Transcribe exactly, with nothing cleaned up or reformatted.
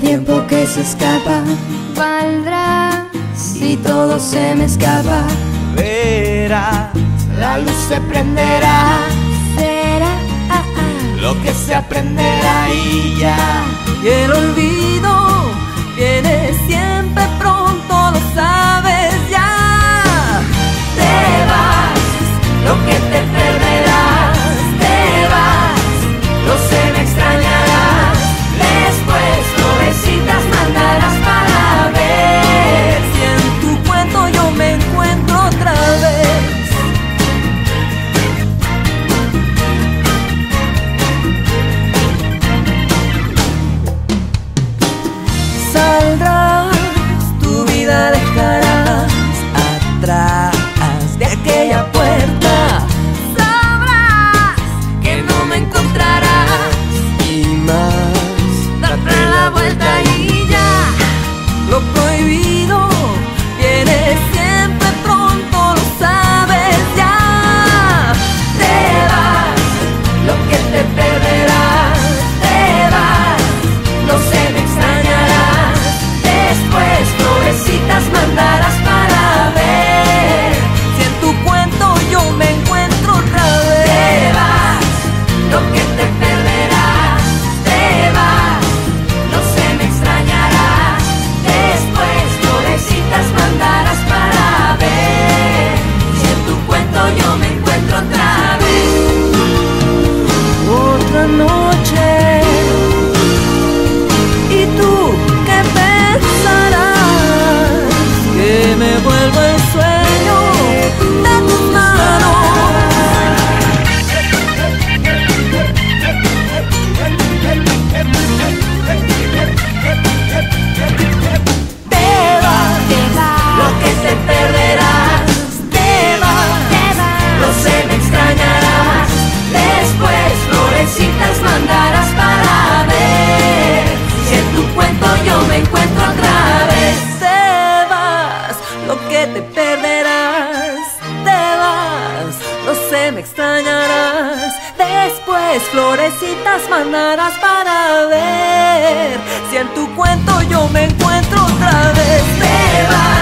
tiempo que se escapa valdrá si todo se me escapa. Verás, la luz se prenderá, Será ah, ah. lo que se aprenderá y ya. Y el olvido viene siempre pronto, lo sabes ya. Te vas, lo que te perderás. Te vas, lo sé, me extrañarás. Después florecitas mandarás para ver si en tu cuento yo me encuentro otra vez. Saldrás, tu vida dejarás atrás de aquella puerta. Sabrás que no me encontrarás Y más, darte la vuelta y ya. lo prohibido viene siempre pronto, lo sabes ya. Te vas, lo que te perderás. Te vas, no sé, me extrañarás. Después florecitas mandarás para ver Si en tu cuento yo me encuentro otra vez. te vas, lo que te perderás. Te vas, no sé, me extrañarás. Después florecitas mandarás para ver si en tu cuento yo me encuentro otra vez. Otra noche, ¿y tú qué pensarás? Que me vuelvo el sueño de tus manos. Te vas, lo que te perderás. Te vas, lo sé, me extrañarás. Después florecitas mandarás para ver si en tu cuento yo me encuentro otra vez. Te vas, lo que te perderás. Te vas, no sé, me extrañarás. Después florecitas mandarás para ver si en tu cuento yo me encuentro otra vez. Te vas,